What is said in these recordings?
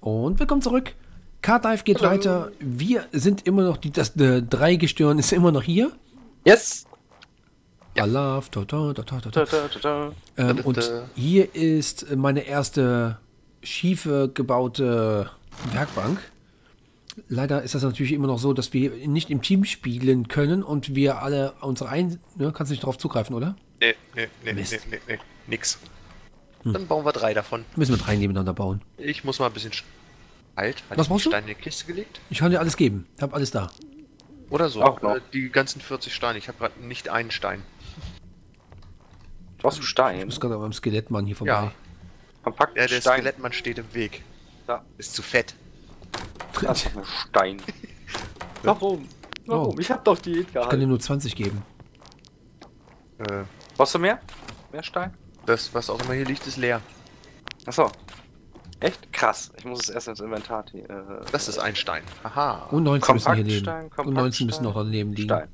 Und willkommen zurück. Cardive geht weiter. Wir sind immer noch, das Dreigestirn ist immer noch hier. Yes. Alaf, und hier ist meine erste schiefe gebaute Werkbank. Leider ist das natürlich immer noch so, dass wir nicht im Team spielen können und wir alle unsere kannst du nicht drauf zugreifen, oder? Nee, nix. Dann bauen wir 3 davon. Müssen wir 3 nebeneinander bauen. Ich muss mal ein bisschen... Was brauchst du? Steine in die Kiste gelegt? Ich kann dir alles geben. Ich habe alles da. Oder so. Auch noch. Die ganzen 40 Steine. Ich habe gerade nicht einen Stein. Brauchst du Stein? Ich muss gerade beim Skelettmann hier vorbei. Ja. Kompakt Ja, der Stein. Skelettmann steht im Weg. Da. Ist zu fett. Das ist ein Stein. Warum? Warum? Oh. Ich hab doch die Ich kann dir gehalten. nur 20 geben. Brauchst du mehr? Mehr Stein? Das, was auch immer hier liegt, ist leer. Achso. Echt? Krass. Ich muss es erst ins Inventar. Das ist ein Stein. Aha. Und 19 müssen hier Kompaktstein, liegen. Und 19 müssen noch daneben liegen. Stein.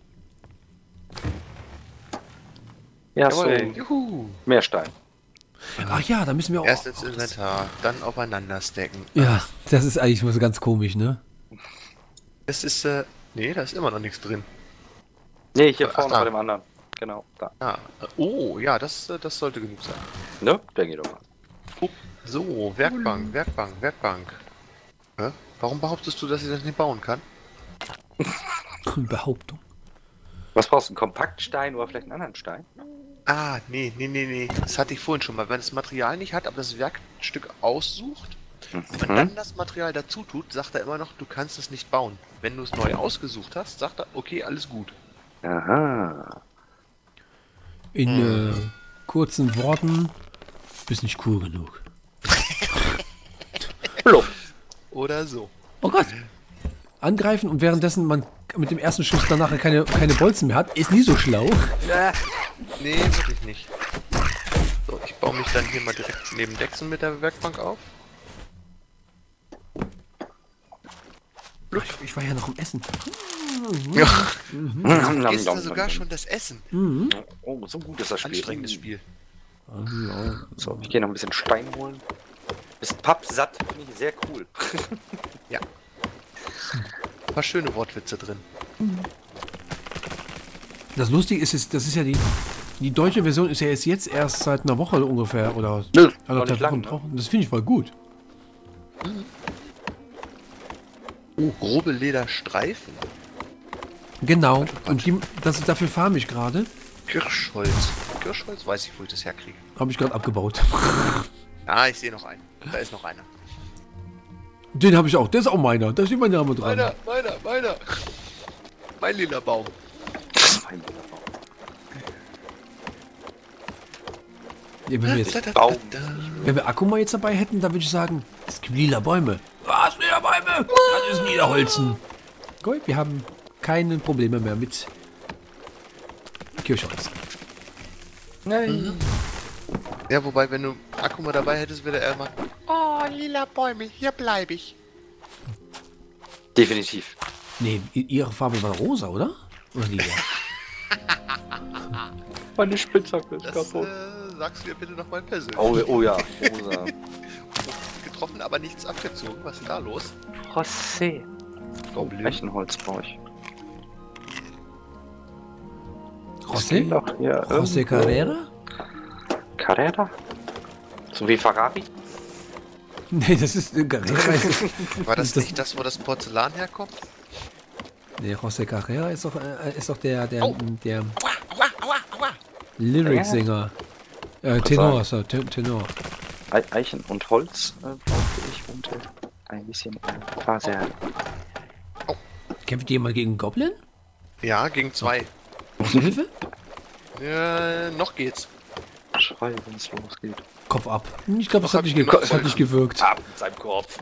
Ja, so. Jawohl. Juhu. Mehr Stein. Ach ja, da müssen wir auch... Erst ins Inventar, dann aufeinander stacken. Ja, das ist eigentlich so ganz komisch, ne? Es ist, nee, da ist immer noch nichts drin. Nee, hier Ach, vorne da. bei dem anderen. Genau, da. Ah, oh, ja, das sollte genug sein. Ne? Der geht doch mal. So, Werkbank. Hä? Warum behauptest du, dass ich das nicht bauen kann? Behauptung. Was brauchst du? Einen Kompaktstein oder vielleicht einen anderen Stein? Ah, nee. Das hatte ich vorhin schon mal. Wenn das Material nicht hat, aber das Werkstück aussucht und dann das Material dazu tut, sagt er immer noch, du kannst es nicht bauen. Wenn du es neu ausgesucht hast, sagt er, okay, alles gut. Aha. In kurzen Worten, bist nicht cool genug. Hallo. Oder so. Oh Gott! Angreifen und währenddessen man mit dem ersten Schuss dann nachher keine Bolzen mehr hat, ist nie so schlau. Nee, wirklich nicht. So, ich baue mich dann hier mal direkt neben Dexen mit der Werkbank auf. Ich war ja noch am Essen. Ja. Nom, Ist nom, da sogar nom, schon das Essen. Oh, so gut ist das Spiel. Anstrengendes Spiel. So, ich gehe noch ein bisschen Stein holen. Bist pappsatt, finde ich sehr cool. Ja. Ein paar schöne Wortwitze drin. Das Lustige ist, das ist ja die deutsche Version ist ja jetzt erst seit einer Woche ungefähr oder Nö, noch anderthalb nicht lang, Wochen ne? drauf. Das finde ich voll gut. Oh, grobe Lederstreifen. Genau. Und dafür farme ich gerade. Kirschholz. Kirschholz weiß ich, wo ich das herkriege. Habe ich gerade abgebaut. Ah, ich sehe noch einen. Da ist noch einer. Den habe ich auch. Der ist auch meiner. Da steht mein Name dran. Meiner. Mein lila Baum. Das ist mein Wunderbaum. Ja, Baum. wenn wir Akuma jetzt dabei hätten, dann würde ich sagen, es gibt lila Bäume. Was? Lila Bäume? Das ist Niederholzen. Gut, wir haben keine Probleme mehr mit Kirschholz. Nein. Ja, wobei, wenn du Akuma dabei hättest, würde er immer... Oh, lila Bäume, hier bleibe ich. Definitiv. Nee, ihre Farbe war rosa, oder? Oder lila? Meine Spitzhacke ist Das sagst du dir bitte nochmal persönlich. Oh ja, rosa. Getroffen, aber nichts abgezogen. Was ist denn da los? José. Goblin. Eichenholz brauche ich. José? Doch hier José Carrera? Carrera? So wie Ferrari? Nee, das ist Carrera. War das nicht das, wo das Porzellan herkommt? Nee, José Carrera ist doch der Aua. Lyric-Sänger. Tenor, so, Tenor. Eichen und Holz brauche ich und ein bisschen Faser. Kämpft jemand gegen Goblin? Ja, gegen 2. Brauchst du Hilfe? Noch geht's. Schrei, wenn es losgeht. Kopf ab. Ich glaube, das Doch, hat nicht, hab ich das hat nicht gewirkt. Ab mit seinem Kopf.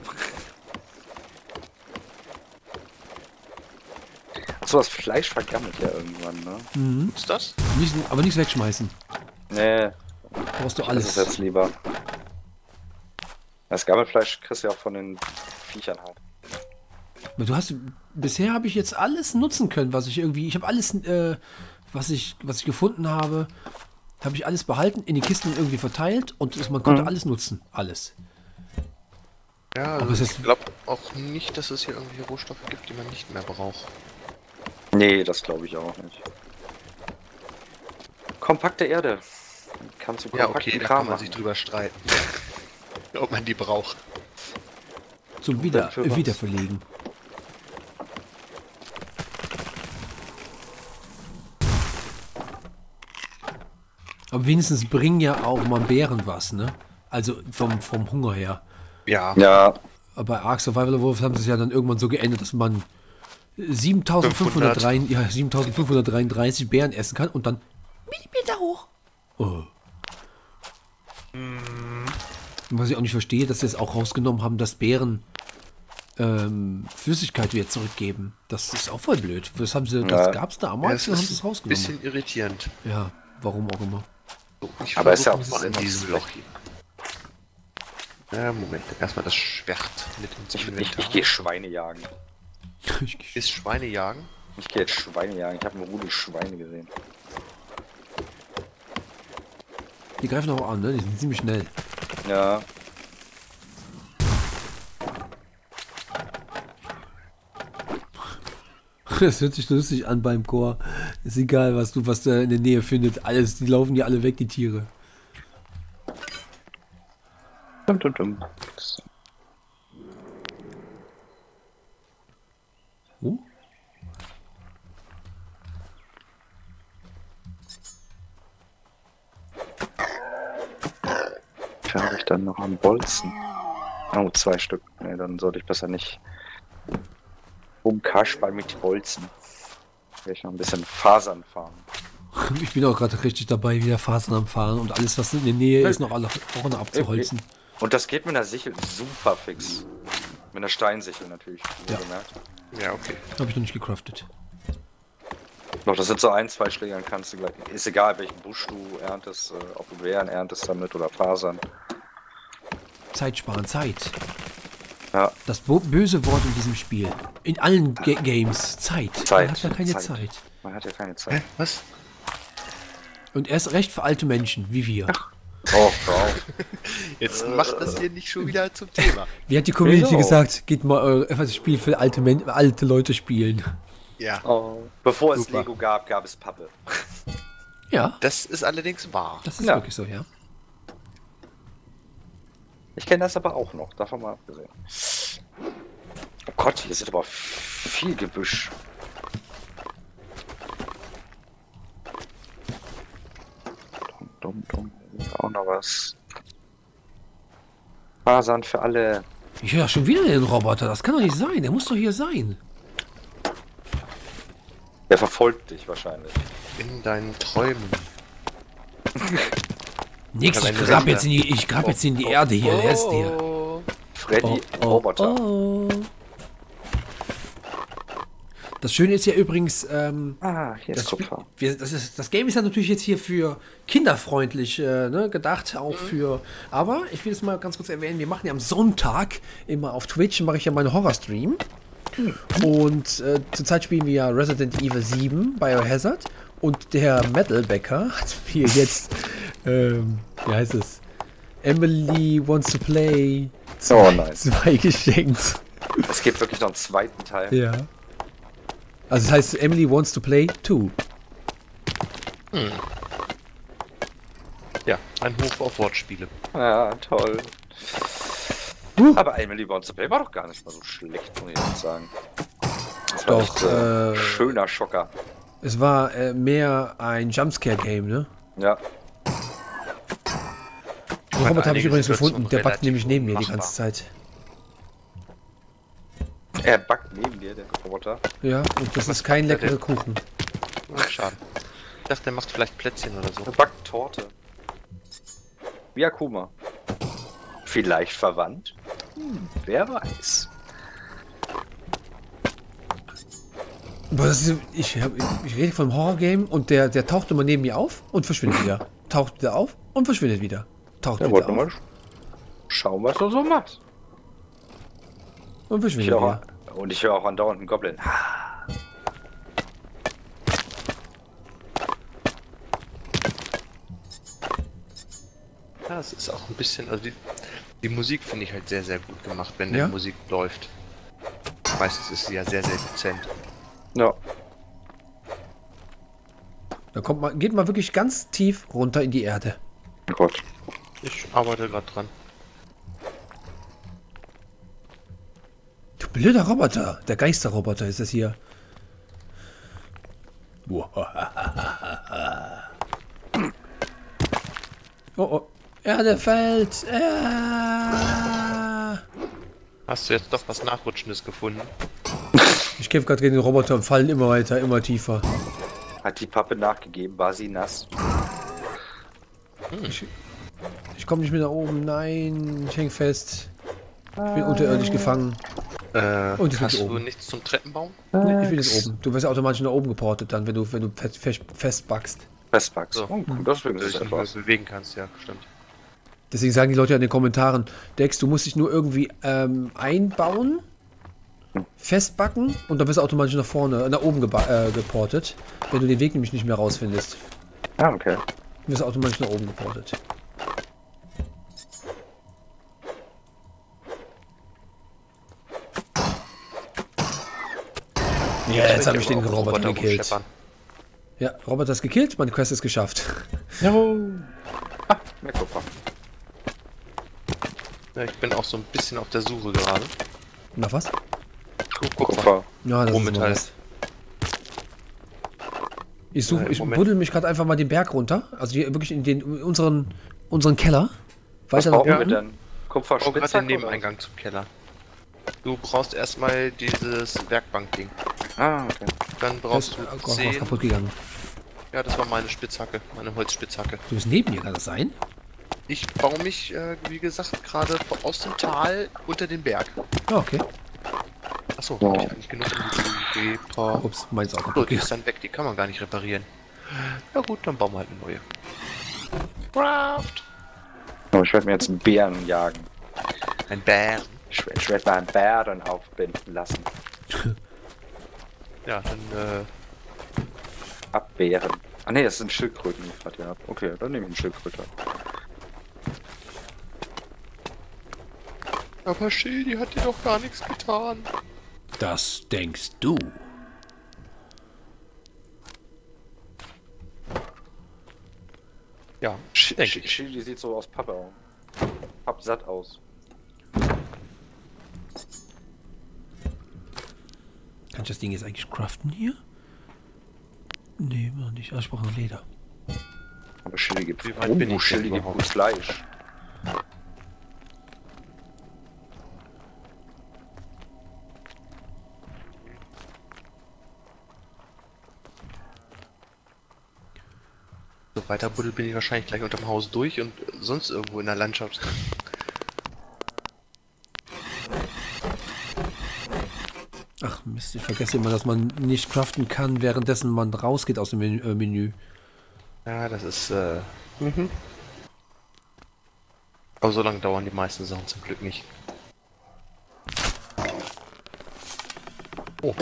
Achso, das Fleisch vergammelt ja irgendwann, ne? Mhm. Ist das? Aber nichts wegschmeißen. Nee, Brauchst du das alles. ist jetzt lieber. Das Gammelfleisch kriegst du ja auch von den Viechern halt. Bisher habe ich jetzt alles nutzen können, ich habe alles, was ich gefunden habe ich alles behalten, in die Kisten irgendwie verteilt und man konnte alles nutzen. Alles. Ja, Aber also es ich ist- glaube auch nicht, dass es hier irgendwie Rohstoffe gibt, die man nicht mehr braucht. Nee, das glaube ich auch nicht. Kompakte Erde. Kannst du Ja, kompakten okay, da Kram kann man machen. sich drüber streiten. Ob man die braucht. Zum Für was? Wiederverlegen. Aber wenigstens bringen ja auch mal Bären was, ne? Also vom Hunger her. Ja, Ja, Aber bei Ark Survival Wolf haben sie es ja dann irgendwann so geändert, dass man 7533 Bären essen kann und dann Millimeter hoch. Oh. Was ich auch nicht verstehe, dass sie es auch rausgenommen haben, dass Bären Flüssigkeit wieder zurückgeben. Das ist auch voll blöd. Das Ja. gab es ja, damals es und haben sie ist es ein rausgenommen. bisschen irritierend. Ja, warum auch immer. So, ich Aber ist ja versuche auch mal in Sinn, diesem dass- Loch hier. Ja, Moment, erstmal das Schwert mit ins Inventar. ich gehe Schweine jagen. Ist Schweine jagen? Ich gehe jetzt Schweine jagen. Ich habe ein Rudel Schweine gesehen. Die greifen auch an, ne? Die sind ziemlich schnell. Ja. Das hört sich lustig an beim Chor. Ist egal, was da in der Nähe findet. Alles, die laufen ja alle weg, die Tiere. Dum, dum, dum. Oh? Was habe ich dann noch am Bolzen? Oh, 2 Stück. Nee, dann sollte ich besser nicht Kaschball mit Bolzen. Will ich noch ein bisschen Fasern fahren. Ich bin auch gerade richtig dabei, wieder Fasern am Fahren und alles, was in der Nähe ist, noch alle auch noch abzuholzen. Und das geht mit einer Sichel super fix. Mit einer Steinsichel natürlich, wie Ja. gemerkt. Ja, okay. Habe ich noch nicht gecraftet. Doch, das sind so 1, 2 Schläge, dann kannst du gleich. Ist egal, welchen Busch du erntest, ob du Beeren erntest damit oder Fasern. Zeit sparen, Zeit. Ja, Das böse Wort in diesem Spiel. In allen Games. Zeit. Zeit. Man hat ja keine Zeit. Zeit. man hat ja keine Hä? Zeit. Was? Und erst recht für alte Menschen, wie wir. Oh, wow. Jetzt macht das hier nicht schon wieder zum Thema. Wie hat die Community Wieso? gesagt, geht mal das Spiel für alte Leute spielen. Ja, Oh. Bevor es Super. Lego gab, gab es Pappe. Ja, das ist allerdings wahr. das ist Ja. wirklich so, ja. Ich kenne das aber auch noch, davon mal abgesehen. Oh Gott, hier sind aber viel Gebüsch. Dumm. Auch noch was. Fasern für alle. Ich höre schon wieder den Roboter. Das kann doch nicht sein. Der muss doch hier sein. Der verfolgt dich wahrscheinlich. In deinen Träumen. Nix, Aber ich wenn grab du- jetzt in die Erde hier. Der ist hier. Oh. Freddy, Roboter. oh. Das Schöne ist ja übrigens, Ah, hier ist das, Spiel, Kupfer. das Game ist ja natürlich jetzt hier für kinderfreundlich gedacht, auch für. Aber ich will es mal ganz kurz erwähnen: Wir machen ja am Sonntag immer auf Twitch mache ich ja meine Horror-Stream. Und zurzeit spielen wir ja Resident Evil 7 Biohazard. Und der Metalbäcker hat mir jetzt, wie heißt es? Emily Wants to Play Oh nein. 2 geschenkt. Es gibt wirklich noch einen zweiten Teil. Ja. Also es heißt Emily Wants to Play 2. Ja, ein Hoch auf Wortspiele. Ja, toll. Aber Emily Wants to Play war doch gar nicht mal so schlecht, muss ich jetzt sagen. Das war Doch, echt, schöner Schocker. Es war mehr ein Jumpscare-Game, ne? Ja. Den Roboter habe ich einige übrigens Situationen gefunden. Der backt relativ nämlich neben mir die unmachbar. ganze Zeit. Er backt neben dir, der Roboter. Ja, und das ist kein leckerer Kuchen. Oh, schade. Ich dachte, der macht vielleicht Plätzchen oder so. Er backt Torte. Wie Akuma. Vielleicht verwandt? Wer weiß. Aber das ist, ich rede von einem Horror-Game und der taucht immer neben mir auf und verschwindet wieder. Taucht wieder auf und verschwindet wieder. Taucht Er wieder wollte auf mal schauen, was er so macht. und Ich verschwindet höre, wieder. und ich höre auch andauernd einen Goblin. Ja, es ist auch ein bisschen, also Die Musik finde ich halt sehr, sehr gut gemacht, wenn Ja? die Musik läuft. Meistens ist sie ja sehr, sehr dezent. Ja. Da geht man wirklich ganz tief runter in die Erde. Oh Gott. Ich arbeite gerade dran. Du blöder Roboter. Der Geisterroboter ist es hier. Oh, oh. Erde fällt. Hast du jetzt doch was Nachrutschendes gefunden? Ich kämpfe gerade gegen den Roboter und fallen immer weiter, immer tiefer. Hat die Pappe nachgegeben? War sie nass? Ich komme nicht mehr nach oben. Nein, ich hänge fest. Ich bin unterirdisch gefangen. Und ich bin Hast du oben. nichts zum Treppenbaum? Nee, ich bin jetzt oben. Du wirst ja automatisch nach oben geportet dann, wenn du festbackst. Festbugs. So. Oh, gut, das Dass du ist dich nicht mehr etwas. bewegen kannst, ja, stimmt. Deswegen sagen die Leute ja in den Kommentaren, Dex, du musst dich nur irgendwie einbauen, festbacken und dann wirst du automatisch nach oben geportet, wenn du den Weg nämlich nicht mehr rausfindest. Ah, okay. Du wirst automatisch nach oben geportet. Ja, jetzt habe ich den Roboter gekillt. rumscheppern. Ja, Roboter ist gekillt, meine Quest ist geschafft. Ja. Mehr Kupfer. Ja, ich bin auch so ein bisschen auf der Suche gerade. Na was? Kupfer. Ja, das Rohmetall. ist was. Ich Moment. buddel mich gerade einfach mal den Berg runter. Also hier wirklich in unseren Keller. Was Weiter nach brauchen wir unten. denn? Kupfer, Oh, gerade den Spitzhack oder Nebeneingang zum Keller. Du brauchst erstmal dieses Werkbankding. was? Ah, okay. Dann Das brauchst ist du was 10. kaputt gegangen. Ja, das war meine Spitzhacke, meine Holzspitzhacke. Du bist neben mir, kann das sein? Ich baue mich, wie gesagt, gerade aus dem Tal unter den Berg. Ah, okay. Achso, Ja. habe ich eigentlich genug Reaper. Ups, meins auch So, kaputt. die ist dann weg, die kann man gar nicht reparieren. Ja gut, dann bauen wir halt eine neue. Craft! Oh, ich werde mir jetzt einen Bären jagen. Ein Bär. Ich werde mal einen Bären aufbinden lassen. Ja, dann, Abwehren. Ah ne, das sind Schildkröten, die ich gerade hier habe. Okay, dann nehme ich einen Schildkröte. aber Schildi hat dir doch gar nichts getan. Das denkst du. Ja, denke ich. Schildi sieht so aus Pappe aus. Pappsatt aus. Kann ich das Ding jetzt eigentlich craften hier? Nee, noch nicht. Ah, ich brauche noch Leder. Aber Schildi gibt Wie weit bin ich Schildi denn gibt überhaupt? gut Fleisch. So weiter buddel bin ich wahrscheinlich gleich unterm Haus durch und sonst irgendwo in der Landschaft. Ach Mist, ich vergesse immer, dass man nicht craften kann, währenddessen man rausgeht aus dem Menü. Ja, das ist, Aber so lange dauern die meisten Sachen zum Glück nicht. Oh.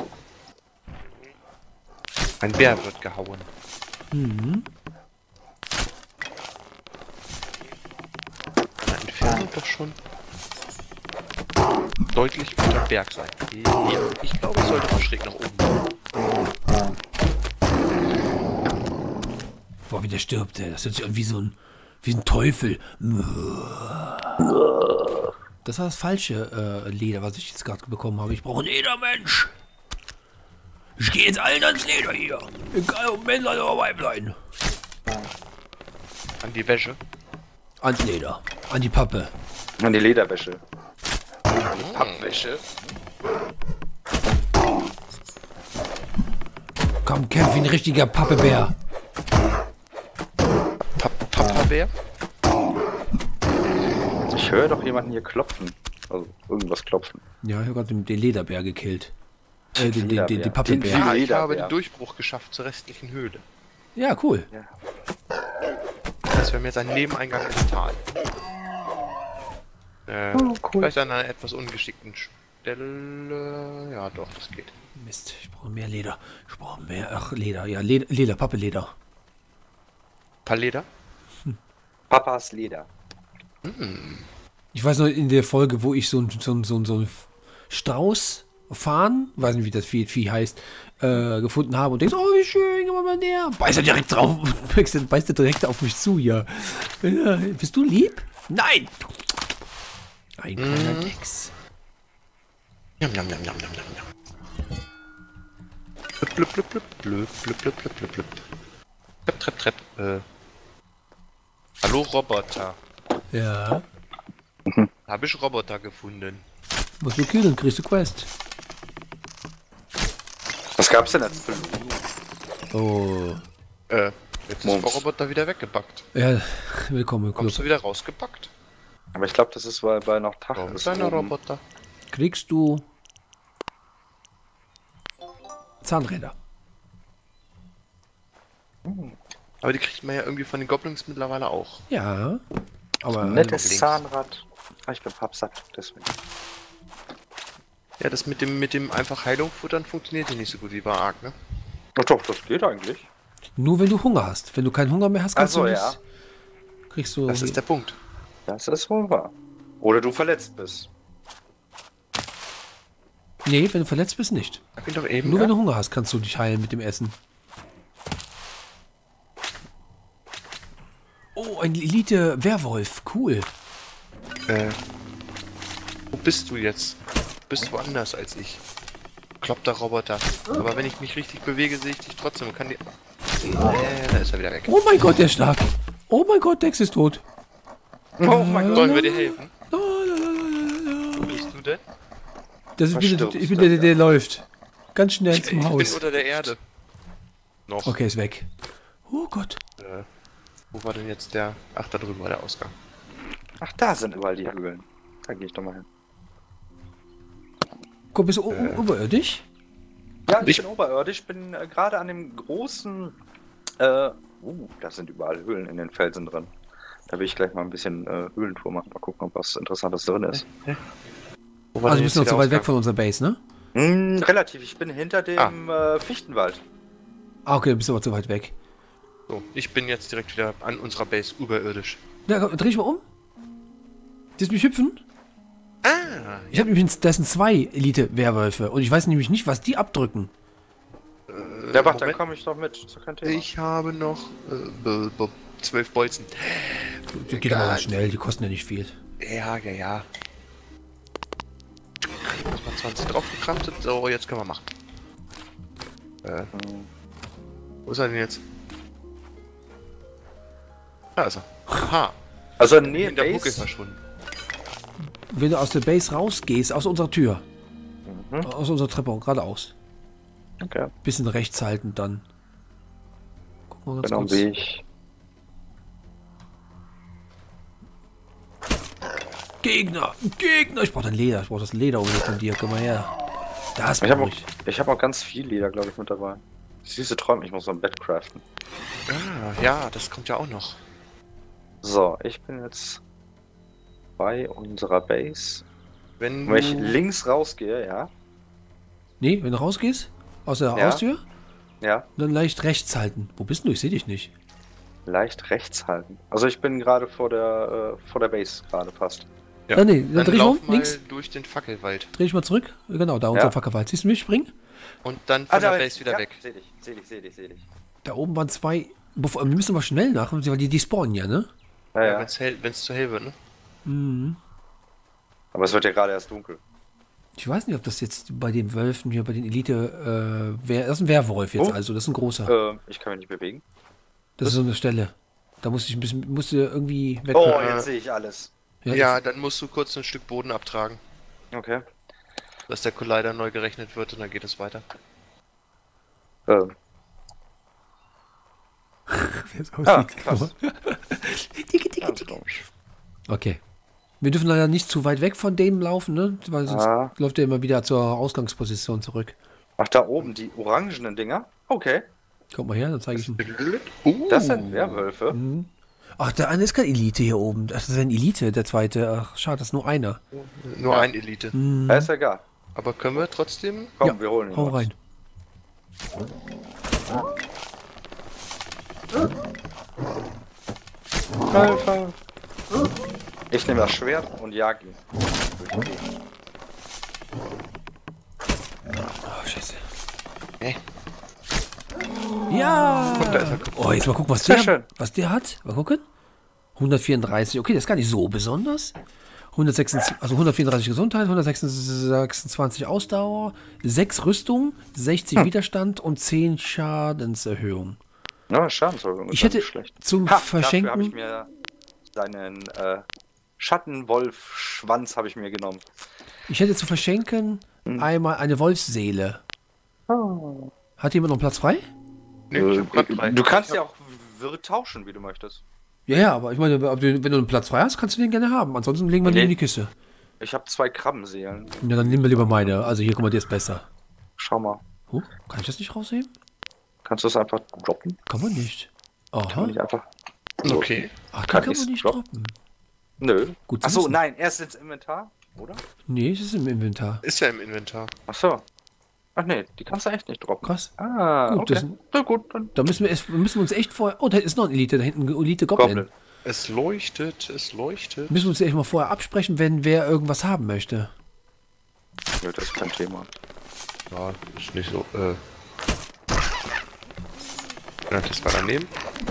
Ein Bär wird gehauen. Mhm. In der Entfernung doch schon deutlich unter Berg sein. Ja, ich glaube, es sollte mal schräg nach oben gehen. Boah, wie der stirbt, ey. Das hört sich an wie ein Teufel. Das war das falsche Leder, was ich jetzt gerade bekommen habe. Ich brauche ein Ledermensch. Ich gehe jetzt allen ans Leder hier. Egal ob Männlein oder Weiblein. An die Wäsche. Ans Leder. An die Pappe. Und die Lederwäsche. Die Pappwäsche. Komm, kämpf wie ein richtiger Pappebär. Papa-Bär? Ich höre doch jemanden hier klopfen. Also irgendwas klopfen. Ja, ich habe gerade den Lederbär gekillt. Den Lederbär. Pappebär. Den- Ja, ich Lederbär. habe den Durchbruch geschafft zur restlichen Höhle. Ja, cool. Ja. Das heißt, wir haben jetzt einen Nebeneingang ins Tal. Vielleicht an einer etwas ungeschickten Stelle. Ja, doch, das geht. Mist, ich brauche mehr Leder. Ich brauche mehr. Ach, Leder. Ja, Leder, Pappeleder. Paar Leder? Papas Leder. Ich weiß noch, in der Folge, wo ich so ein Strauß fahren, weiß nicht, wie das Vieh heißt, gefunden habe und denkst, oh, wie schön, geh mal näher. Beißt er direkt drauf, beißt er direkt auf mich zu, ja. Bist du lieb? Nein! Ein kleiner Keks. Jam, jam, jam, jam, jam, jam. Blub, blub, blub, blub, blub, blub, blub, blub, blub. Trepp, trepp, trepp. Hallo Roboter. Ja. Habe ich Roboter gefunden. Musst du killen, kriegst du Quest. Was gab's denn als Belohnung? Oh. Jetzt ist der Roboter wieder weggepackt. Ja, willkommen im Club. Kommst du wieder rausgepackt? Aber ich glaube, das ist, weil noch Tag Warum ist. ist einer oben. Roboter? Kriegst du Zahnräder. Aber die kriegt man ja irgendwie von den Goblins mittlerweile auch. Ja. Aber Nettes links. Zahnrad. Ah, ich bin pappsatt, deswegen. Ja, das mit dem einfach Heilung futtern funktioniert hier nicht so gut wie bei Ark, ne? Oh, doch, das geht eigentlich. nur wenn du Hunger hast. Wenn du keinen Hunger mehr hast, kannst Ach so, du nicht. ja. Kriegst du. Das ist der Punkt. Das ist wohl wahr. Oder du verletzt bist. Nee, wenn du verletzt bist, nicht. Hab ich doch eben. Nur wenn du Hunger hast, kannst du dich heilen mit dem Essen. Oh, ein Elite-Werwolf. Cool. Wo bist du jetzt? Du bist woanders als ich. Kloppter Roboter. Aber wenn ich mich richtig bewege, sehe ich dich trotzdem und kann die. Da ist er wieder weg. Oh mein Gott, der ist stark. Oh mein Gott, Dex ist tot. Oh mein Gott. Sollen wir dir helfen? Wo bist du denn? Das ist Was wieder, stirbst ich du bin der, denn? der läuft. Ganz schnell zum Ich bin Haus. unter der Erde. Noch. Okay, ist weg. Oh Gott. Wo war denn jetzt der? Ach, da drüben war der Ausgang. Ach, da sind überall die Höhlen. Da gehe ich doch mal hin. Guck, bist du überirdisch? Ja, ich Ich- bin oberirdisch, bin gerade an dem großen... da sind überall Höhlen in den Felsen drin. Da will ich gleich mal ein bisschen Höhlentour machen. Mal gucken, ob was Interessantes drin ist. Wo war Also denn bist du jetzt noch der so weit weg Ausgang? von unserer Base, ne? Relativ, ich bin hinter dem Fichtenwald. Ah, okay, du bist aber zu weit weg. So, ich bin jetzt direkt wieder an unserer Base überirdisch. Ja, komm, dreh ich mal um. Siehst du mich hüpfen? Ah! Ich habe übrigens, das sind 2 Elite-Werwölfe und ich weiß nämlich nicht, was die abdrücken. Ja, warte, dann Moment. komme ich doch mit. Ist doch kein Thema. Ich habe noch 12 Bolzen. Die geht aber mal schnell, die kosten ja nicht viel. Ja. Erstmal 20 draufgekramtet. So, jetzt können wir machen. Wo ist er denn jetzt? Da ist er. Aha. Also nee, In der Buckel Base. verschwunden. Wenn du aus der Base rausgehst, aus unserer Tür, aus unserer Treppe geradeaus, Okay, bisschen rechts halten dann. Gucken wir ganz genau, kurz. Weg. Gegner! Ich brauche dein Leder, ich brauche das Leder unbedingt von dir, komm mal her. Das Ich habe brauche auch, ich. ich hab auch ganz viel Leder, glaube ich, mit dabei. Süße Träume, ich muss so ein Bett craften. Ah, ja, das kommt ja auch noch. So, ich bin jetzt bei unserer Base. Wenn Wenn ich du... links rausgehe, ja. Nee, wenn du rausgehst, aus der Ja. Haustür, Ja, dann leicht rechts halten. Wo bist du? Ich sehe dich nicht. leicht rechts halten. Also ich bin gerade vor der Base gerade fast. Ja. Ah, nee, dann Dann dreh ich lauf um, mal links, durch den Fackelwald. dreh ich mal zurück. Genau, da unser Ja. Fackelwald. Siehst du mich springen? Und dann von der Base wieder ja, weg. Seh dich. Da oben waren 2. Wir müssen aber schnell nach, weil die spawnen ja, ne? Ja, Ja, ja. wenn's zu hell wird, ne? Mhm. Aber es wird ja gerade erst dunkel. Ich weiß nicht, ob das jetzt bei den Wölfen hier, bei den Elite, das ist ein Werwolf jetzt, Oh. also das ist ein großer. Ich kann mich nicht bewegen. Das ist so eine Stelle. Da musste ich ein bisschen, musste irgendwie weg. Oh, jetzt sehe ich alles. Ja, dann musst du kurz ein Stück Boden abtragen, Okay. dass der Collider neu gerechnet wird und dann geht es weiter. Wie es Ah, aussieht. krass. Dicke. Okay. Wir dürfen leider nicht zu weit weg von dem laufen, ne? Weil sonst Ah. läuft er immer wieder zur Ausgangsposition zurück. Ach, da oben, die orangenen Dinger? Okay. Kommt mal her, dann zeige ich ihm. Das sind Werwölfe. Ach, der eine ist kein Elite hier oben. Das ist ein Elite, der zweite. Ach, schade, das ist nur einer. Nur ein Elite. Ja, ist egal. Aber können wir trotzdem... Komm, Ja, wir holen ihn Hau raus. rein. Alpha. Ich nehme das Schwert und jag ihn. Oh, scheiße. Hey. Ja! Und da ist er kaputt. Oh, jetzt mal gucken, Sehr schön. was der hat. Mal gucken. 134. Okay, das ist gar nicht so besonders. 126, also 134 Gesundheit, 126 Ausdauer, 6 Rüstung, 60 Widerstand und 10 Schadenserhöhung. Ja, Schadenserhöhung. Ich hätte schlecht. zum Dafür habe ich Verschenken. mir seinen Schattenwolf-Schwanz habe ich mir genommen. Ich hätte zu verschenken einmal eine Wolfsseele. Oh. Hat jemand noch Platz frei? Nee, ich hab grad drei. Du kannst ja auch wirr tauschen, wie du möchtest. Ja, aber ich meine, wenn du einen Platz frei hast, kannst du den gerne haben. Ansonsten legen wir den in die Kiste. Ich habe 2 Krabbenseelen. Ja, dann nehmen wir lieber meine. Also hier, guck mal, der ist besser. Schau mal. Kann ich das nicht rausheben? Kannst du das einfach droppen? Kann man nicht. Kann Aha. man nicht einfach. Okay. Ach, die Kann kann ich's man nicht droppen? droppen. Nö. Gut zu Achso, wissen. nein, erst ins Inventar, oder? Nee, es ist im Inventar. Ist ja im Inventar. Achso. Ach nee, die kannst du echt nicht droppen. Krass. Ah, Gut, okay. das- Na gut, dann Da müssen wir uns echt vorher. Oh, da ist noch ein Elite, da hinten ein Elite Goblin. Goblin. Es leuchtet, es leuchtet. Müssen wir uns echt mal vorher absprechen, wenn wer irgendwas haben möchte. Ja, das ist kein Thema. Ja, ist nicht so, Ja, das war daneben.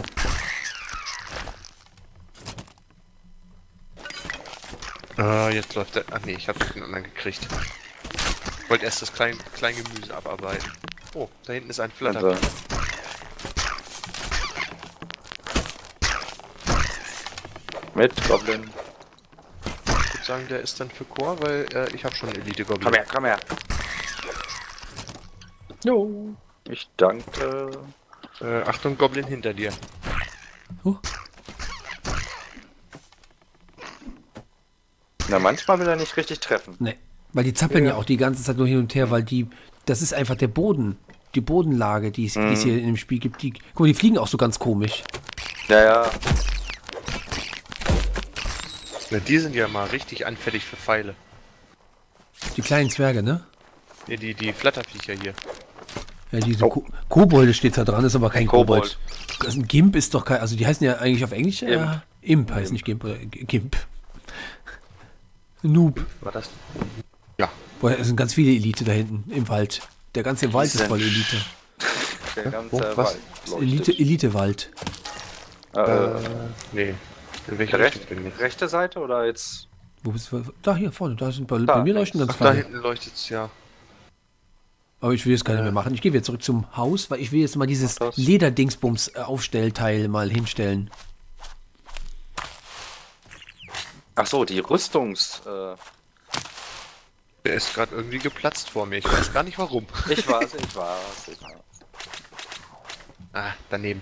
Jetzt läuft der. Ach nee, ich hab den anderen gekriegt. Ich wollte erst das Kleingemüse abarbeiten. Oh, da hinten ist ein Flatter. Also, mit Goblin. Ich würde sagen, der ist dann für Chor, weil ich habe schon Elite Goblin. Komm her, komm her. Jo. Ich danke. Achtung, Goblin hinter dir. Na, manchmal will er nicht richtig treffen. Nee. Weil die zappeln ja auch die ganze Zeit nur hin und her, weil das ist einfach der Boden. Die Bodenlage, die es hier in dem Spiel gibt. Guck mal, die fliegen auch so ganz komisch. Ja, ja. Ja, die sind ja mal richtig anfällig für Pfeile. Die kleinen Zwerge, ne? Nee, die Flatterviecher hier. Ja, diese Kobolde steht da dran, ist aber kein Kobold. Kobold. Ein Gimp ist doch kein, also die heißen ja eigentlich auf Englisch Imp heißt nicht Gimp oder Gimp. Noob. War das? Ja. Boah, es sind ganz viele Elite da hinten im Wald. Der ganze Wald ist voll Elite. Der ganze was? Wald leuchtet. Elite-Wald. Nee. In welcher Richtung Recht, bin ich? rechte Seite oder jetzt? Wo bist du? Da, hier vorne. Da sind bei Da, mir leuchten ganz Ach, da viele. hinten leuchtet's ja. Aber ich will jetzt keine mehr machen. Ich gehe wieder zurück zum Haus, weil ich will jetzt mal dieses Mach das. Lederdingsbums Aufstellteil mal hinstellen. Ach so, die Rüstungs. Der ist gerade irgendwie geplatzt vor mir. Ich weiß gar nicht warum. Ich weiß. Ah, daneben.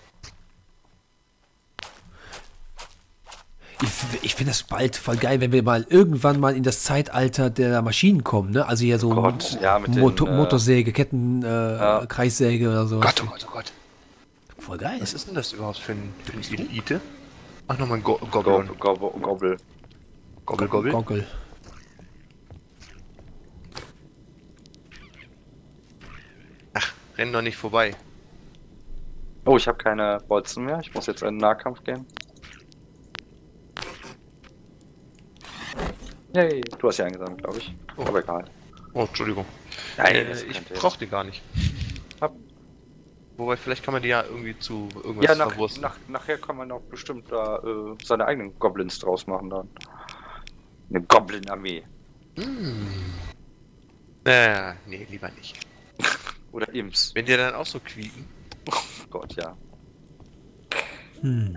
Ich finde das bald voll geil, wenn wir mal irgendwann mal in das Zeitalter der Maschinen kommen, ne? Also hier so Gott, ja, mit den, Motorsäge, Kreissäge oder so. Gott, oh Gott, oh Gott. Voll geil. Was ist denn das überhaupt für ein Elite? Ach, nochmal ein Goblin. Gobbel. Gobbel. Goggle. Ach, renn doch nicht vorbei. Oh, ich habe keine Bolzen mehr. Ich muss jetzt in den Nahkampf gehen. Yay, du hast ja eingesammelt, glaube ich. Oh. Aber egal. Oh, Entschuldigung. Nein, das ist ich kein Thema. brauch die gar nicht. Hab- Wobei, vielleicht kann man die ja irgendwie zu irgendwas Ja, verwursten. nachher kann man auch bestimmt da seine eigenen Goblins draus machen dann. Eine Goblin-Armee. Nee, lieber nicht. Oder Imps. Wenn die dann auch so quieken. Oh Gott, ja. Hm.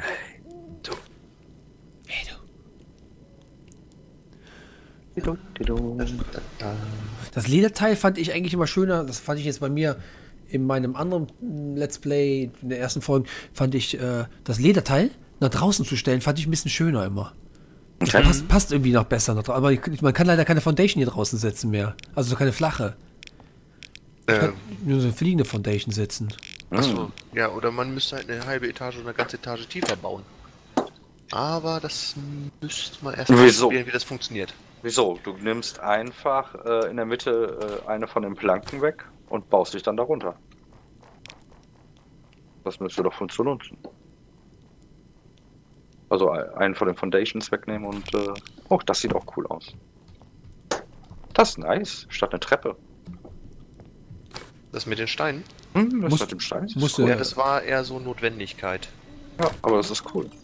Das Lederteil fand ich eigentlich immer schöner. Das fand ich jetzt bei mir in meinem anderen Let's Play, in der ersten Folge, fand ich das Lederteil nach draußen zu stellen, fand ich ein bisschen schöner immer. Das passt irgendwie noch besser. Aber man kann leider keine Foundation hier draußen setzen mehr. Also so keine flache. Ich kann nur so eine fliegende Foundation setzen. Achso, ja, oder man müsste halt eine halbe Etage oder eine ganze Etage tiefer bauen. Aber das müsste man erst mal Wieso? probieren, wie das funktioniert. Wieso? Du nimmst einfach in der Mitte eine von den Planken weg und baust dich dann darunter. Das müsste doch funktionieren. Also einen von den Foundations wegnehmen und oh, das sieht auch cool aus. Das ist nice, statt eine Treppe. Das mit den Steinen? Das Muss- mit dem Stein. Das ist musste- cool. Ja, das war eher so Notwendigkeit. Ja, aber das ist cool.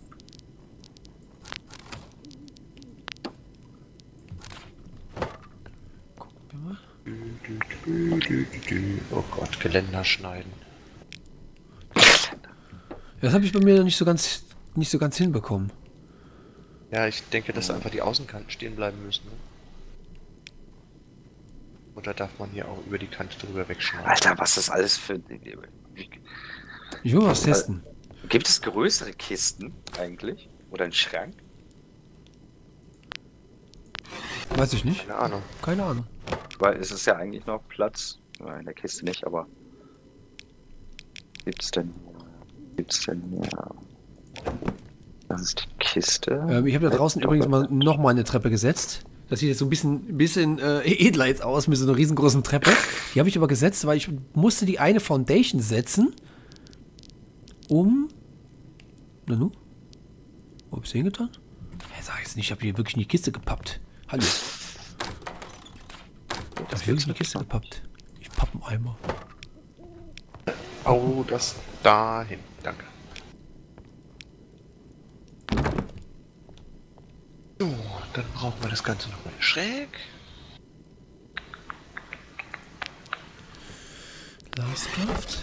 Oh Gott, Geländer schneiden. Das habe ich bei mir noch nicht so ganz hinbekommen. Ja, ich denke, dass einfach die Außenkanten stehen bleiben müssen. Ne? Oder darf man hier auch über die Kante drüber wegschneiden? Alter, was ist alles für... Ich will mal was testen. Gibt es größere Kisten eigentlich? Oder einen Schrank? Weiß ich nicht. Keine Ahnung. Keine Ahnung. Weil es ist ja eigentlich noch Platz. Ja, in der Kiste nicht, aber... Gibt's denn ja. Das ist die Kiste. Ich habe da draußen übrigens noch mal eine Treppe gesetzt. Das sieht jetzt so ein bisschen edler jetzt aus mit so einer riesengroßen Treppe. Die habe ich aber gesetzt, weil ich musste die eine Foundation setzen, um... Na nu? Wo hab ich's hingetan? Hä, sag jetzt nicht, ich habe hier wirklich in die Kiste gepappt. Hallo. Ich habe wirklich in die Kiste gepappt. Ich pappen Eimer. Oh, das dahin. Danke. So, dann brauchen wir das Ganze nochmal schräg. Lastcraft.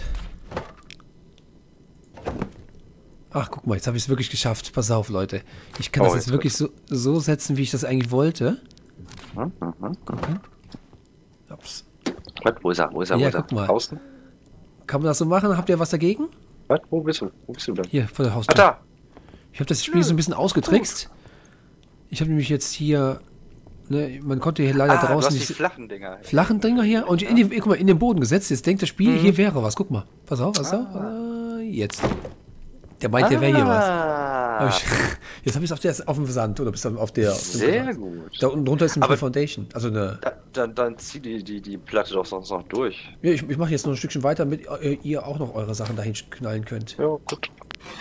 Ach, guck mal, jetzt habe ich es wirklich geschafft. Pass auf, Leute. Ich kann das jetzt wirklich so setzen, wie ich das eigentlich wollte. Gucken. Ups. Was? Wo ist er? Ja, guck mal. Draußen? Kann man das so machen? Habt ihr was dagegen? Was? Wo bist du? Wo bist du denn? Hier, vor der Ah, Haustür. da! Ich habe das Spiel so ein bisschen ausgetrickst. Ich habe nämlich jetzt hier... Ne, man konnte hier leider Du draußen hast die nicht... flachen Dinger. Flachen Dinger hier und guck mal, in den Boden gesetzt. Jetzt denkt das Spiel, hier wäre was. Guck mal. Pass auf, pass auf. Jetzt. Der meint, der wäre hier was. Jetzt habe ich es auf dem Sand oder bist du auf der... Sehr gut. Da unten drunter ist eine Aber- Foundation. Also eine... Dann zieh die Platte doch sonst noch durch. Ja, ich mache jetzt noch ein Stückchen weiter, damit ihr auch noch eure Sachen dahin knallen könnt. Ja, gut.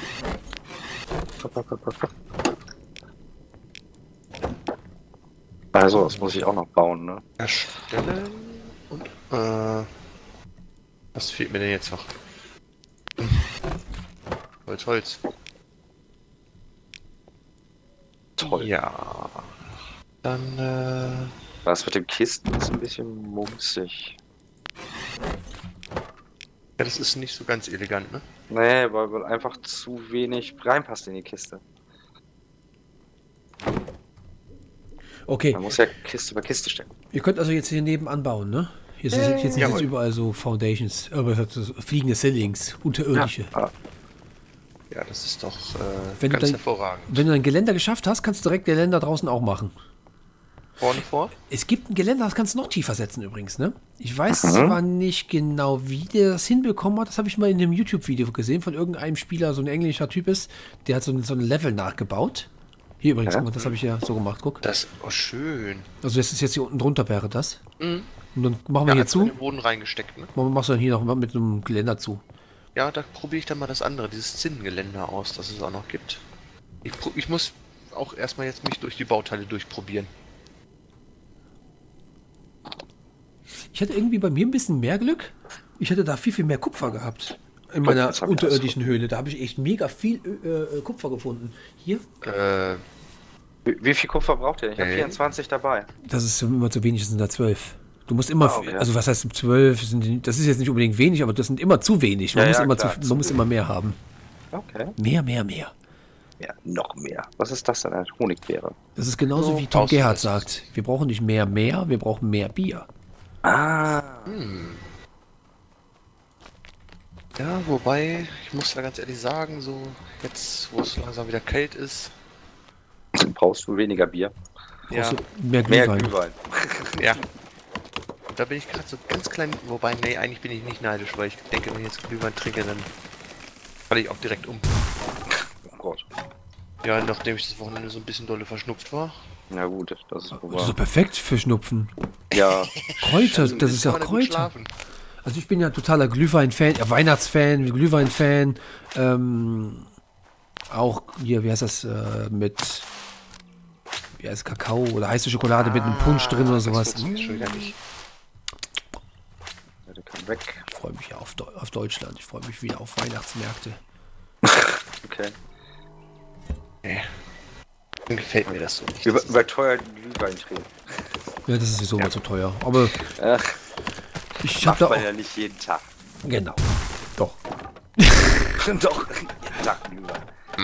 Also, das muss ich auch noch bauen, ne? Erstellen und was fehlt mir denn jetzt noch? Holz. Toll. Ja. Dann Das mit den Kisten ist ein bisschen mumsig. ja, das ist nicht so ganz elegant, ne? Nee, weil einfach zu wenig reinpasst in die Kiste. Okay, Man muss ja Kiste bei Kiste stecken. ihr könnt also jetzt hier nebenan bauen, ne? Hier sind jetzt Jawohl. überall so Foundations, aber fliegende Ceilings, unterirdische. Ja, das ist doch Wenn du ganz dein- hervorragend. Wenn du ein Geländer geschafft hast, kannst du direkt Geländer draußen auch machen. Vorne vor? Es gibt ein Geländer, das kannst du noch tiefer setzen übrigens, ne? Ich weiß zwar nicht genau, wie der das hinbekommen hat. Das habe ich mal in einem YouTube-Video gesehen von irgendeinem Spieler, so ein englischer Typ ist, der hat so ein Level nachgebaut. Hier übrigens, Ja. das habe ich ja so gemacht, guck. Das, oh schön. Also das ist jetzt hier unten drunter wäre das. Mhm. Und dann machen wir Ja, hier einfach in zu. den Boden reingesteckt, ne? Machst du dann hier noch mit einem Geländer zu. Ja, da probiere ich dann mal das andere, dieses Zinnengeländer aus, das es auch noch gibt. Ich muss auch erstmal jetzt mich durch die Bauteile durchprobieren. Ich hatte irgendwie bei mir ein bisschen mehr Glück. Ich hätte da viel mehr Kupfer gehabt. In meiner Jetzt hab ich unterirdischen Höhle. Da habe ich echt mega viel Kupfer gefunden. Hier, Wie viel Kupfer braucht ihr? Ich habe Okay. 24 dabei. das ist immer zu wenig, das sind da 12. Du musst immer, Ah, okay. also was heißt 12? Das ist jetzt nicht unbedingt wenig, aber das sind immer zu wenig. Man, Ja, muss, ja, immer klar, man muss immer mehr haben. Okay. Mehr. Ja, noch mehr. Was ist das denn? Eine Honigbeere. Das ist genauso So, wie Tom brauchst du Gerhardt das? sagt. Wir brauchen nicht mehr, wir brauchen mehr Bier. Ah. Ja, wobei, ich muss da ganz ehrlich sagen, so jetzt, wo es langsam wieder kalt ist, Brauchst du weniger Bier? Brauchst ja, du mehr Mehr Glühwein. Glühwein. ja. Da bin ich gerade so ganz klein, wobei, nee, eigentlich bin ich nicht neidisch, weil ich denke, wenn ich jetzt Glühwein trinke, dann falle ich auch direkt um. Oh Gott. Ja, nachdem ich das Wochenende so ein bisschen dolle verschnupft war. Na gut, das ist Das ist vorbei. doch perfekt für Schnupfen. Ja, Kräuter, das ist ja kann man gut Kräuter. schlafen. Also ich bin ja totaler Glühwein-Fan, Weihnachtsfan, Glühwein-Fan. Auch hier, wie heißt das, wie heißt Kakao oder heiße Schokolade mit einem Punsch drin oder sowas. Das schon gar nicht. Der kann weg. Ich freue mich ja auf Deutschland. Ich freue mich wieder auf Weihnachtsmärkte. Okay. Dann gefällt mir das so nicht. Überteuerten Glühwein trinken. Ja, das ist sowieso mal zu teuer. Aber Ach, ich habe macht da man auch... ja nicht jeden Tag. Genau. Doch. Doch, jeden Tag Glühwein.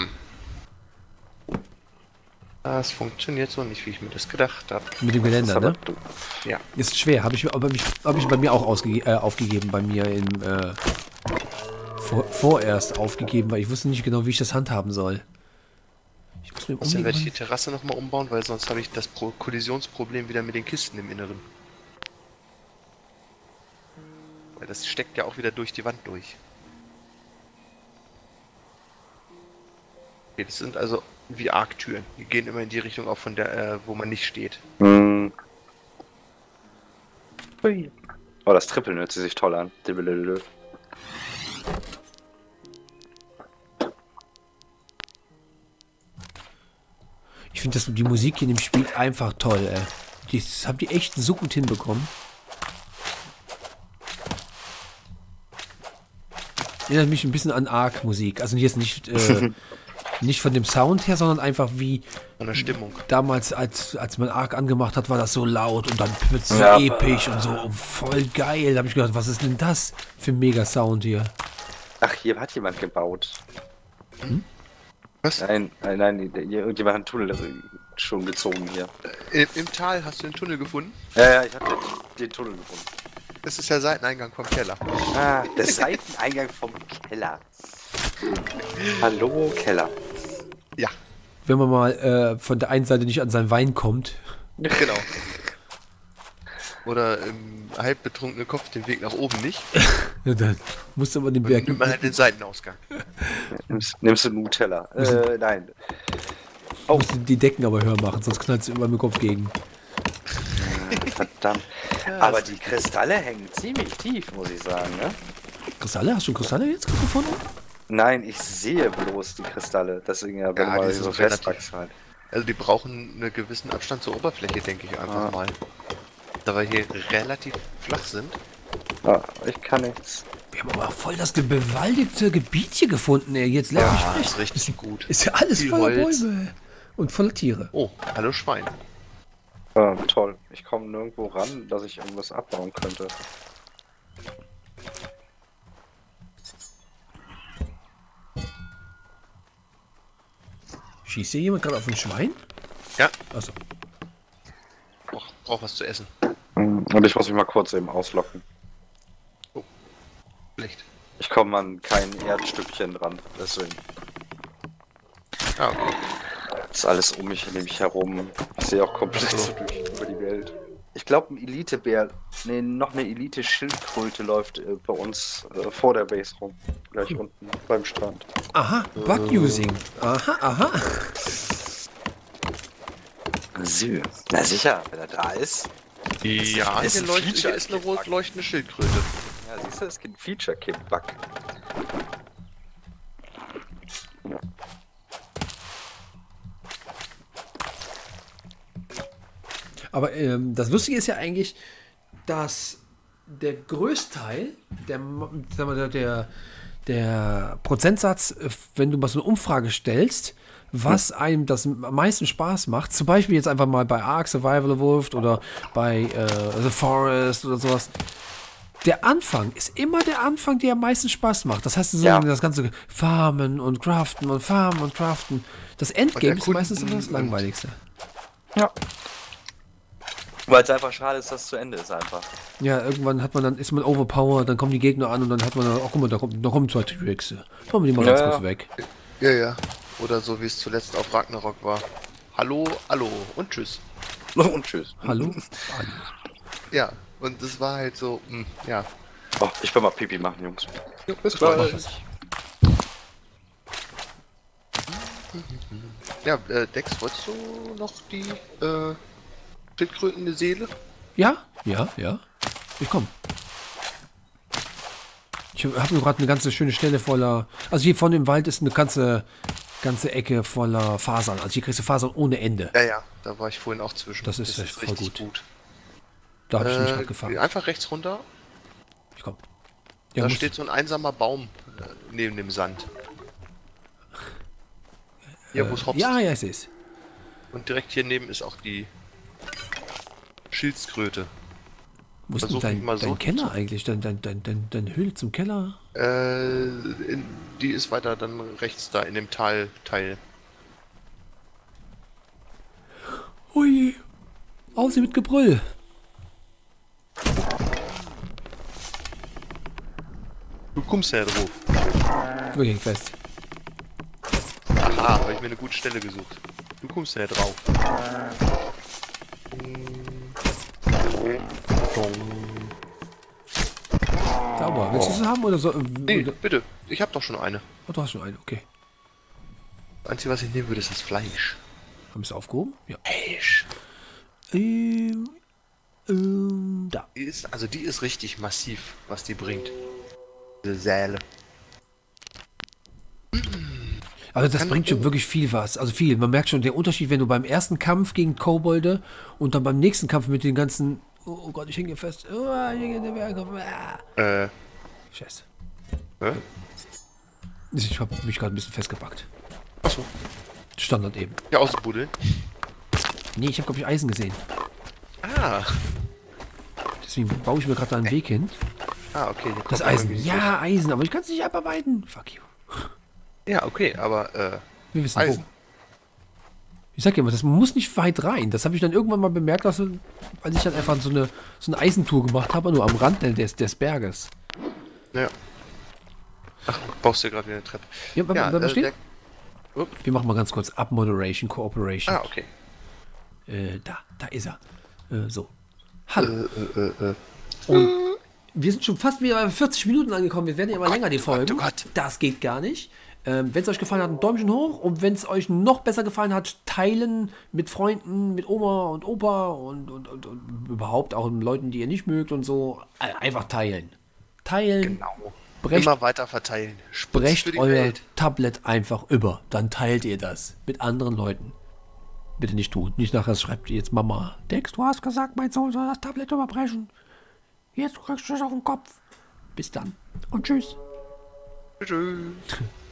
Das funktioniert so nicht, wie ich mir das gedacht habe. Mit dem Geländer, ne? Ja. Ist schwer. Habe ich bei mir auch aufgegeben. Bei mir vorerst aufgegeben, weil ich wusste nicht genau, wie ich das handhaben soll. Ich muss mir Außerdem werde ich die Terrasse nochmal umbauen, weil sonst habe ich das Kollisionsproblem wieder mit den Kisten im Inneren. Weil das steckt ja auch wieder durch die Wand durch. Okay, das sind also wie Arktüren. Die gehen immer in die Richtung auch von der, wo man nicht steht. Hui. Oh, das Trippeln hört sich toll an. Ich finde die Musik hier in dem Spiel einfach toll, ey. Das haben die echt so gut hinbekommen. Erinnert mich ein bisschen an Ark-Musik. Also jetzt nicht, nicht von dem Sound her, sondern einfach wie Von der Stimmung. damals, als man Ark angemacht hat, war das so laut und dann plötzlich so Ja. episch und so voll geil. Da habe ich gedacht, was ist denn das für ein Mega-Sound hier? Ach, hier hat jemand gebaut. Was? Nein, irgendjemand hat einen Tunnel schon gezogen hier. Im Tal hast du den Tunnel gefunden? Ja, ich habe den Tunnel gefunden. Das ist der Seiteneingang vom Keller. Ah, der Seiteneingang vom Keller. Hallo, Keller. Ja, Wenn man mal von der einen Seite nicht an seinen Wein kommt. genau. Oder im halb betrunkenen Kopf den Weg nach oben nicht. Ja, dann musst du aber den Dann Berg... nimmt man halt den Seitenausgang. Nimmst du Nutella? Nein. Oh. Musst du die Decken aber höher machen, sonst knallst du immer mit dem Kopf gegen. Verdammt. Aber die Kristalle hängen ziemlich tief, muss ich sagen, ne? Kristalle? Hast du Kristalle jetzt gefunden? Nein, ich sehe bloß die Kristalle. Deswegen ja, wenn Ja, man die so sind festwachsen halt. Also die brauchen einen gewissen Abstand zur Oberfläche, denke ich einfach mal. Da wir hier relativ flach sind. Ah, ich kann nichts. Wir haben aber voll das bewaldete Gebiet hier gefunden, ey. Jetzt lernt Ja, mich ist richtig gut. Ist ja alles Viel voller Holz. Bäume. Und voller Tiere. Oh, hallo Schwein. Ah, toll. Ich komme nirgendwo ran, dass ich irgendwas abbauen könnte. Schießt hier jemand gerade auf ein Schwein? Ja, Achso. brauch was zu essen. Und ich muss mich mal kurz eben auslocken. Schlecht. Ich komme an kein Erdstückchen dran, deswegen. Ah, okay. Das ist alles um mich herum. Ich sehe auch komplett so durch über die Welt. Ich glaube, ein Elitebär, nee, noch eine Elite-Schildkröte läuft bei uns vor der Base rum. Gleich unten beim Strand. Aha, Bug-Using. Aha, aha. Sü. Na sicher, wenn er da ist. Ja, ist hier, ein leuchtet, Feature. hier ist eine rot leuchtende Schildkröte. Ja, siehst du, es gibt ein Feature-Kit-Bug. Aber das Lustige ist ja eigentlich, dass der Größteil, der Prozentsatz, wenn du mal so eine Umfrage stellst, was einem das am meisten Spaß macht, zum Beispiel jetzt einfach mal bei Ark Survival Evolved oder bei The Forest oder sowas, der Anfang ist immer der Anfang, der am meisten Spaß macht. Das heißt, so Ja. das ganze Farmen und Craften und Farmen und Craften. Das Endgame ist erkunden meistens immer das und- Langweiligste. Ja. Weil es einfach schade ist, dass es zu Ende ist einfach. Ja, irgendwann ist man overpowered, dann kommen die Kommen an und dann hat man, oh guck mal, da kommen 2 T-Rexe. Machen wir die mal ganz Ja. kurz weg. Ja, ja. Oder so wie es zuletzt auf Ragnarok war. Hallo, hallo und tschüss. Und tschüss. Hallo? Ja, und das war halt so, ja. Oh, ich will mal Pipi machen, Jungs. Bis gleich. Ja, Dex, wolltest du noch die schildkrötende Seele? Ja? Ja, ja. Ich komm. Ich habe gerade eine ganze schöne Stelle voller. Also hier vorne im Wald ist eine ganze ganze Ecke voller Fasern. Also hier kriegst du Fasern ohne Ende. Ja, da war ich vorhin auch zwischen. Das ist voll richtig gut. Da habe ich mich gerade gefangen. Einfach rechts runter. Ich komm. Da steht so ein einsamer Baum neben dem Sand. Hier, wo es hopst. Ja, ich sehe es. Und direkt hier neben ist auch die Schildskröte. Wo ist denn dein Keller eigentlich? Deine Höhle zum Keller? Die ist weiter dann rechts da in dem Teil. Ui. Aussehen mit Gebrüll. Du kommst ja drauf. Wir gehen fest. Aha, habe ich mir eine gute Stelle gesucht. Du kommst ja drauf. Sauber. Willst du sie haben oder so? Nee, bitte. Ich habe doch schon eine. Oh, du hast schon eine, okay. Das Einzige, was ich nehmen würde, ist das Fleisch. Haben wir es aufgehoben? Ja. Fleisch. Da. Die ist richtig massiv, was die bringt. Diese Säle. Also das bringt schon wirklich viel was. Also viel. Man merkt schon den Unterschied, wenn du beim ersten Kampf gegen Kobolde und dann beim nächsten Kampf mit den ganzen... Oh Gott, ich hänge fest. Oh, ich hänge in der Berge. Scheiße. Ich habe mich gerade ein bisschen festgepackt. Achso. Standard eben. Ja, ausbuddeln. Nee, ich habe, glaube ich, Eisen gesehen. Ah. Deswegen baue ich mir gerade da einen Weg hin. Ah, okay. Das Eisen. Ja, Eisen, aber ich kann es nicht abarbeiten. Fuck you. Ja, okay, aber wir wissen Eisen. wo. Ich sag ja immer, das muss nicht weit rein. Das habe ich dann irgendwann mal bemerkt, als ich dann einfach so eine Eisentour gemacht habe, nur am Rand des Berges. Ja. Ach, baust du gerade wieder eine Treppe. Ja, bleib mal stehen. Wir machen mal ganz kurz Up-Moderation, Cooperation. Ah, okay. Da ist er. So. Hallo. Und wir sind schon fast wieder bei 40 Minuten angekommen. Wir werden ja immer länger, die Folgen. Oh Gott. Das geht gar nicht. Wenn es euch gefallen hat, ein Däumchen hoch. Und wenn es euch noch besser gefallen hat, teilen mit Freunden, mit Oma und Opa und überhaupt auch mit Leuten, die ihr nicht mögt und so. Einfach teilen. Teilen. Genau. Immer weiter verteilen. Brecht euer Tablet einfach über. Dann teilt ihr das mit anderen Leuten. Bitte nicht tun. Nicht nachher schreibt ihr jetzt Mama. Dex, du hast gesagt, mein Sohn soll das Tablet überbrechen. Jetzt kriegst du es auf den Kopf. Bis dann. Und tschüss. Tschüss.